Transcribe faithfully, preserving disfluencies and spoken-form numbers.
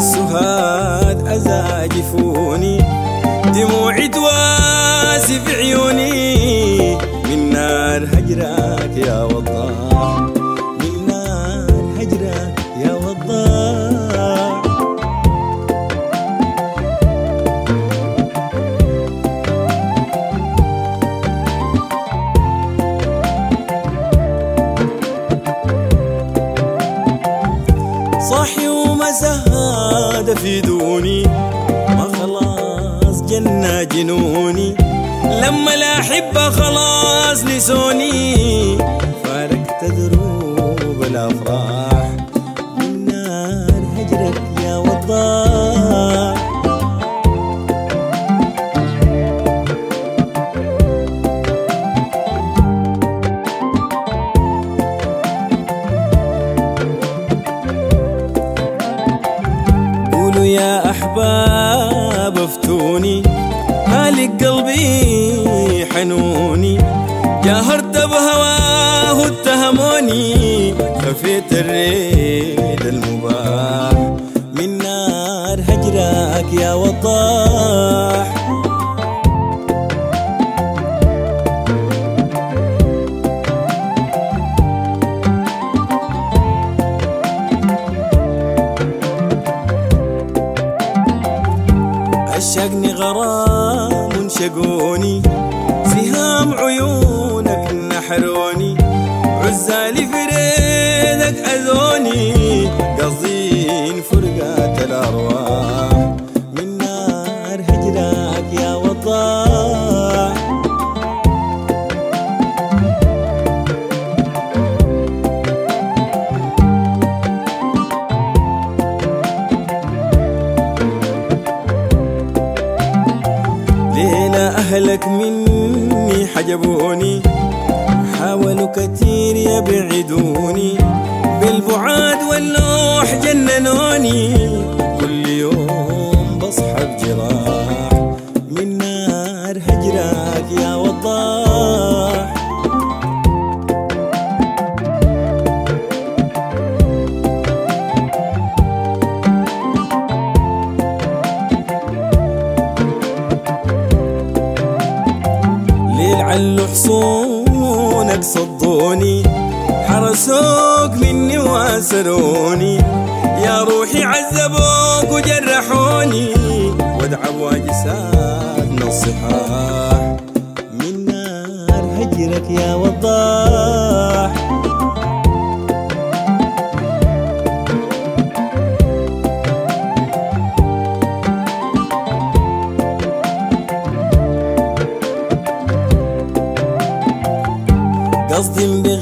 السهاد أزاجفوني، دموعي تواسي في عيوني، من نار هجرك يا وضاح، من نار هجرك يا وضاح. صاحي وما زهاد في دوني، ما خلاص جنة جنوني، لما لا أحب خلاص نسوني، فارقت دروب الأفراح، من نار هجرك يا وضاح. قولوا يا أحباب افتوني، مالك قلبي حنوني، جاهرت بهواه اتهموني، خفيت الريد المباح، من نار هجرك يا وضاح. عشقني غرام شقوني، سهام عيونك نحروني، عزالي في ريدك أذوني، قصدين فرقات الأرواح، من نار هجرك يا وضاح. ليلة أهلك مني حجبوني، حاولوا كتير يبعدوني، بالبعاد واللوح جننوني، كل يوم بصحى بجراح، من نار هجرك يا وضاح. لعل حصونك صدوني، حرسوك مني واسروني، يا روحي عذبوك وجرحوني، وادعبوا أجسادنا الصحاح، من نار هجرك يا وضاح. قصد